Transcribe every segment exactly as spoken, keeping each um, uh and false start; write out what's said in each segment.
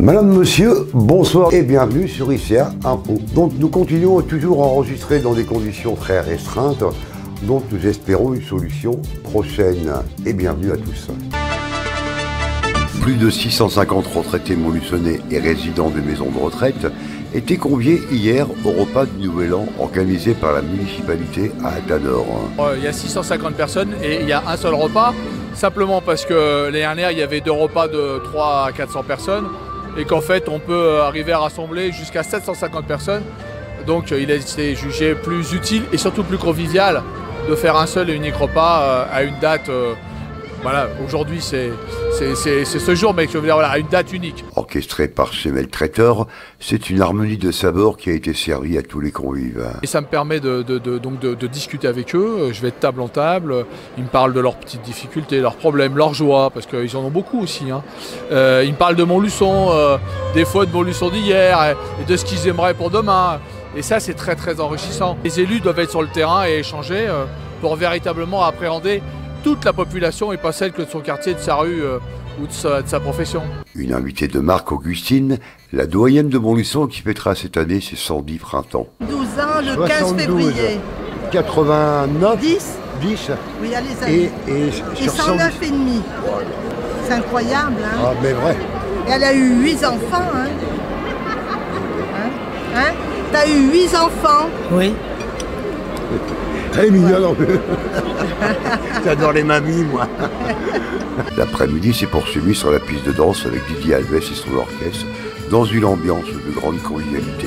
Madame, Monsieur, bonsoir et bienvenue sur I C A Info. Donc nous continuons toujours à enregistrer dans des conditions très restreintes, donc nous espérons une solution prochaine. Et bienvenue à tous. Plus de six cent cinquante retraités montluçonnais et résidents de maisons de retraite étaient conviés hier au repas du Nouvel An organisé par la municipalité à Athanor. Il y a six cent cinquante personnes et il y a un seul repas, simplement parce que l'année dernière il y avait deux repas de trois à quatre cents personnes et qu'en fait on peut arriver à rassembler jusqu'à sept cent cinquante personnes. Donc il a été jugé plus utile et surtout plus convivial de faire un seul et unique repas à une date. Voilà, aujourd'hui c'est ce jour, mais je veux dire, voilà, à une date unique. Orchestré par Semel Traiteur, c'est une harmonie de saveurs qui a été servie à tous les convives. Et ça me permet de, de, de, donc de, de discuter avec eux. Je vais de table en table, ils me parlent de leurs petites difficultés, leurs problèmes, leurs joies, parce qu'ils en ont beaucoup aussi. Hein. Euh, ils me parlent de Montluçon, euh, des fois de Montluçon d'hier, et de ce qu'ils aimeraient pour demain. Et ça, c'est très très enrichissant. Les élus doivent être sur le terrain et échanger euh, pour véritablement appréhender toute la population et pas celle que de son quartier, de sa rue euh, ou de sa, de sa profession. Une invitée de marque, Augustine, la doyenne de Montluçon qui fêtera cette année ses cent dix printemps. douze ans le quinze février. quatre-vingt-neuf. dix. dix. Oui, allez, et, et, et cent neuf et demi. C'est incroyable, hein. Ah, mais vrai. Et elle a eu huit enfants, hein. Hein, hein? T'as eu huit enfants. Oui. Elle est mignonne en plus. J'adore les mamies, moi. L'après-midi s'est poursuivi sur la piste de danse avec Didier Alves et son orchestre dans une ambiance de grande convivialité.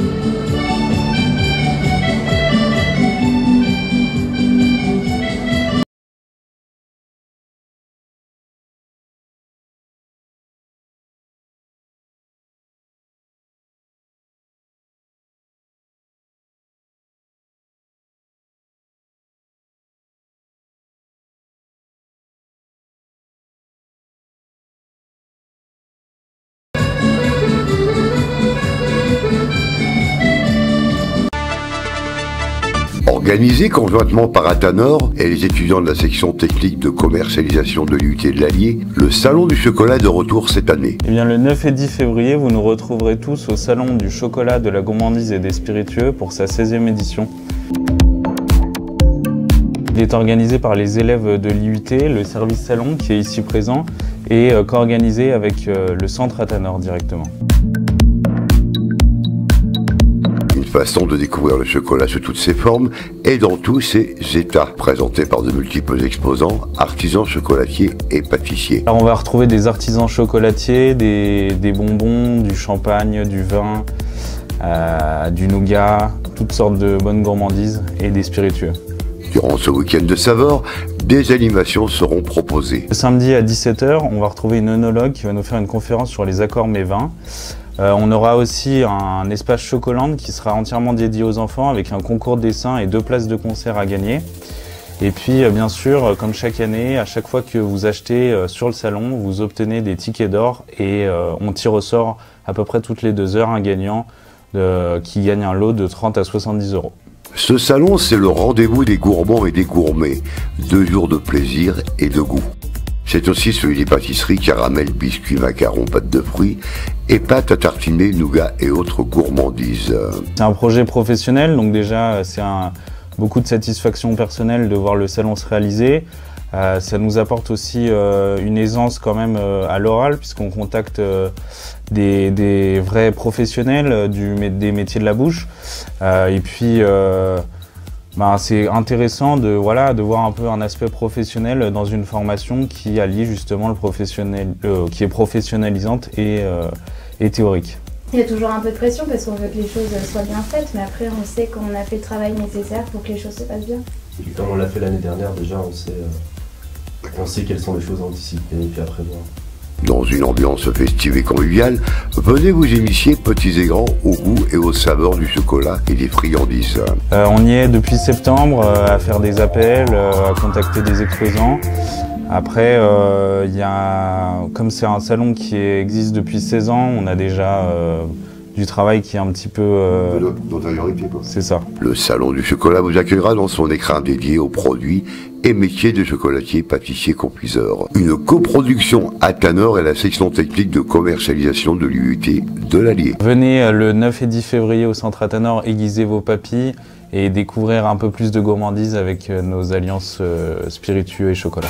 Organisé conjointement par Athanor et les étudiants de la section technique de commercialisation de l'U T de l'Allier, le Salon du chocolat est de retour cette année. Eh bien, le neuf et dix février, vous nous retrouverez tous au Salon du chocolat, de la gourmandise et des spiritueux pour sa seizième édition. Il est organisé par les élèves de l'I U T, le service salon qui est ici présent, et co-organisé avec le centre Athanor directement. Façon de découvrir le chocolat sous toutes ses formes et dans tous ses états, présentés par de multiples exposants, artisans chocolatiers et pâtissiers. Alors on va retrouver des artisans chocolatiers, des, des bonbons, du champagne, du vin, euh, du nougat, toutes sortes de bonnes gourmandises et des spiritueux. Durant ce week-end de saveurs, des animations seront proposées. Le samedi à dix-sept heures, on va retrouver une œnologue qui va nous faire une conférence sur les accords mets vins. Euh, on aura aussi un espace Chocoland qui sera entièrement dédié aux enfants avec un concours de dessin et deux places de concert à gagner. Et puis euh, bien sûr, comme chaque année, à chaque fois que vous achetez euh, sur le salon, vous obtenez des tickets d'or et euh, on tire au sort à peu près toutes les deux heures un gagnant euh, qui gagne un lot de trente à soixante-dix euros. Ce salon, c'est le rendez-vous des gourmands et des gourmets. Deux jours de plaisir et de goût. C'est aussi celui des pâtisseries, caramel, biscuits, macarons, pâtes de fruits et pâtes à tartiner, nougat et autres gourmandises. C'est un projet professionnel, donc déjà c'est beaucoup de satisfaction personnelle de voir le salon se réaliser. Euh, ça nous apporte aussi euh, une aisance quand même euh, à l'oral puisqu'on contacte euh, des, des vrais professionnels euh, du, des métiers de la bouche. Euh, et puis euh, Ben, c'est intéressant de, voilà, de voir un peu un aspect professionnel dans une formation qui allie justement le professionnel, euh, qui est professionnalisante et, euh, et théorique. Il y a toujours un peu de pression parce qu'on veut que les choses soient bien faites, mais après on sait qu'on a fait le travail nécessaire pour que les choses se passent bien. Et comme on l'a fait l'année dernière, déjà on sait, euh, on sait quelles sont les choses à anticiper et puis à prévoir. Dans une ambiance festive et conviviale, venez vous initier, petits et grands, au goût et aux saveurs du chocolat et des friandises. Euh, on y est depuis septembre euh, à faire des appels, euh, à contacter des exposants. Après, euh, y a, comme c'est un salon qui existe depuis seize ans, on a déjà euh, du travail qui est un petit peu... Euh, d'antériorité, quoi. C'est ça. Le Salon du Chocolat vous accueillera dans son écrin dédié aux produits et métiers de chocolatier, pâtissier, confiseur. Une coproduction Atanor et la section technique de commercialisation de l'U U T de l'Allier. Venez le neuf et dix février au centre Atanor aiguiser vos papilles et découvrir un peu plus de gourmandise avec nos alliances euh, spiritueux et chocolat.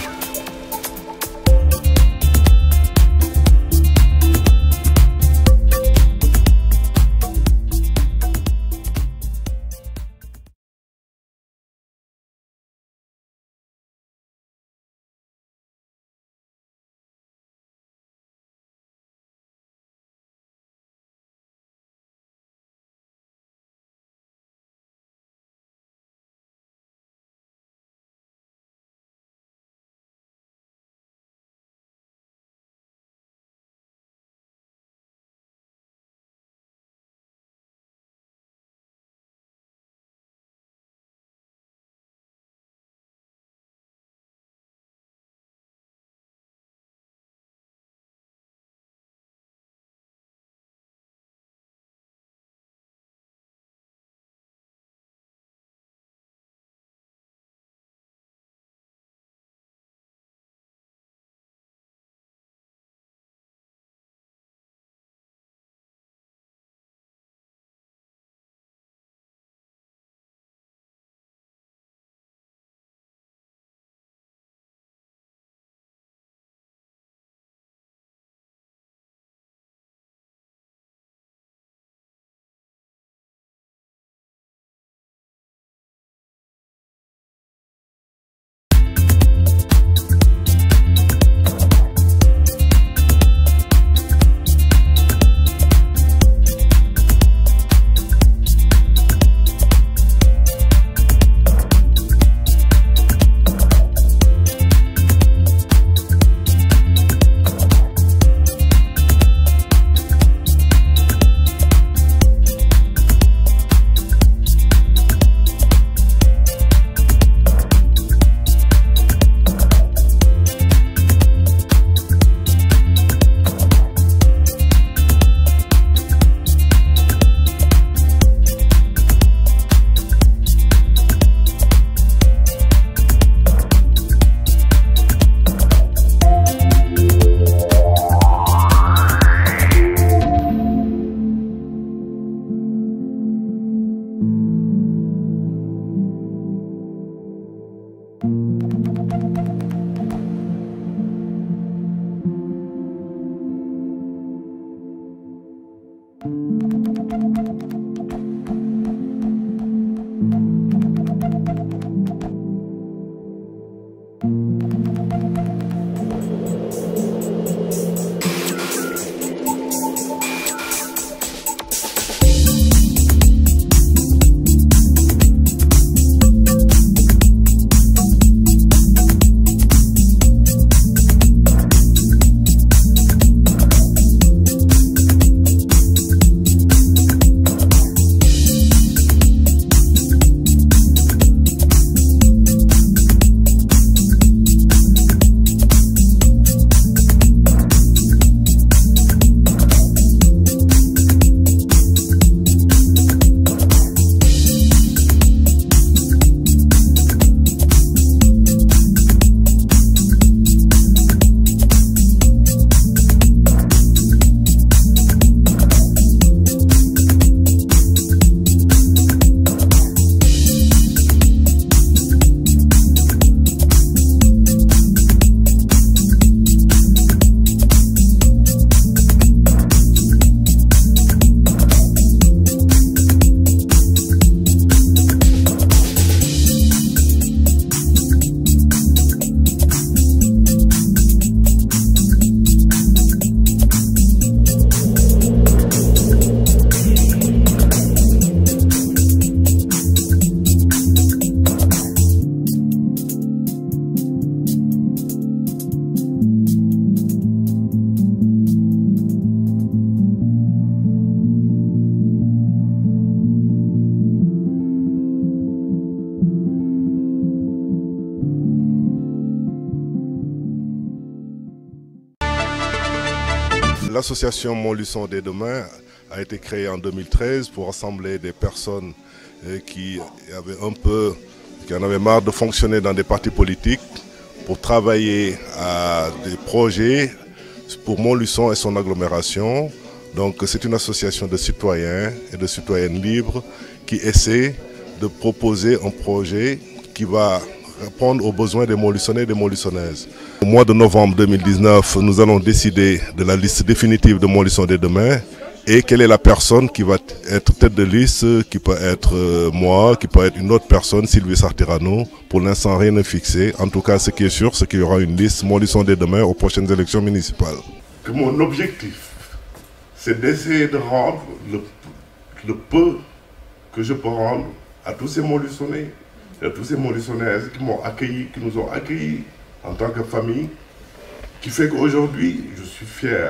L'association Montluçon des Demain a été créé en deux mille treize pour rassembler des personnes qui avaient un peu, qui en avaient marre de fonctionner dans des partis politiques, pour travailler à des projets pour Montluçon et son agglomération. Donc c'est une association de citoyens et de citoyennes libres qui essaie de proposer un projet qui va répondre aux besoins des Montluçonnais et des Montluçonnaises. Au mois de novembre deux mille dix-neuf, nous allons décider de la liste définitive de Montluçon dès demain et quelle est la personne qui va être tête de liste, qui peut être moi, qui peut être une autre personne, Sylvie Sartirano. Pour l'instant, rien n'est fixé. En tout cas, ce qui est sûr, c'est qu'il y aura une liste Montluçon dès demain aux prochaines élections municipales. Que mon objectif, c'est d'essayer de rendre le, le peu que je peux rendre à tous ces Montluçonnais et à tous ces Montluçonnaises qui m'ont accueilli, qui nous ont accueillis en tant que famille, qui fait qu'aujourd'hui, je suis fier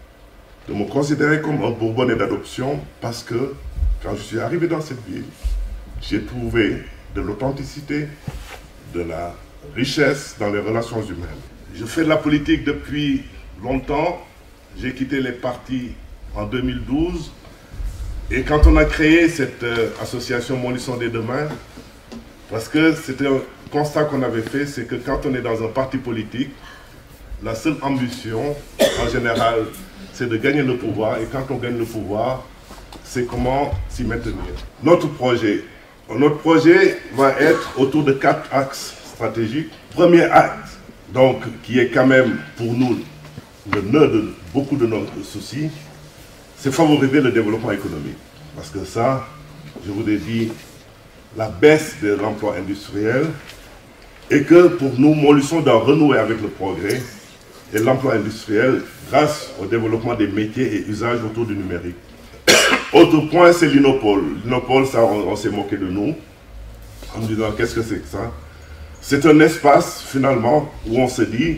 de me considérer comme un Bourbonnais d'adoption parce que quand je suis arrivé dans cette ville, j'ai trouvé de l'authenticité, de la richesse dans les relations humaines. Je fais de la politique depuis longtemps. J'ai quitté les partis en deux mille douze et quand on a créé cette euh, association Montluçon dès demain, parce que c'était un constat qu'on avait fait, c'est que quand on est dans un parti politique, la seule ambition, en général, c'est de gagner le pouvoir. Et quand on gagne le pouvoir, c'est comment s'y maintenir. Notre projet, notre projet va être autour de quatre axes stratégiques. Premier axe, donc, qui est quand même pour nous le nœud de beaucoup de nos soucis, c'est favoriser le développement économique. Parce que ça, je vous ai dit, la baisse de l'emploi industriel, et que pour nous, Montluçon doit renouer avec le progrès et l'emploi industriel grâce au développement des métiers et usages autour du numérique. Autre point, c'est l'Inopole. L'Inopole, ça, on, on s'est moqué de nous en disant qu'est-ce que c'est que ça? C'est un espace, finalement, où on se dit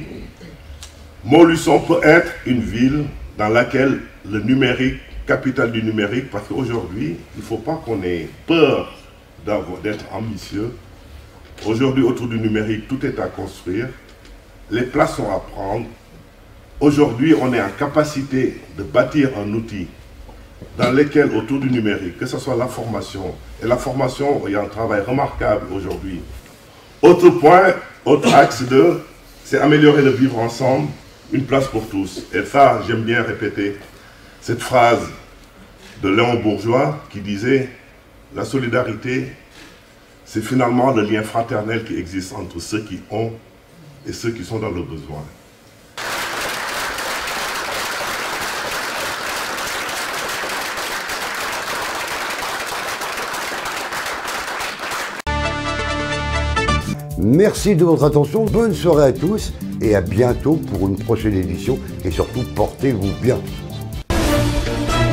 Montluçon peut être une ville dans laquelle le numérique, capitale du numérique, parce qu'aujourd'hui, il ne faut pas qu'on ait peur d'être ambitieux. Aujourd'hui, autour du numérique, tout est à construire. Les places sont à prendre. Aujourd'hui, on est en capacité de bâtir un outil dans lequel, autour du numérique, que ce soit la formation, et la formation, il y a un travail remarquable aujourd'hui. Autre point, autre axe deux, c'est améliorer le vivre ensemble, une place pour tous. Et ça, j'aime bien répéter cette phrase de Léon Bourgeois qui disait « La solidarité, c'est finalement le lien fraternel qui existe entre ceux qui ont et ceux qui sont dans le besoin. » Merci de votre attention, bonne soirée à tous et à bientôt pour une prochaine édition et surtout portez-vous bien.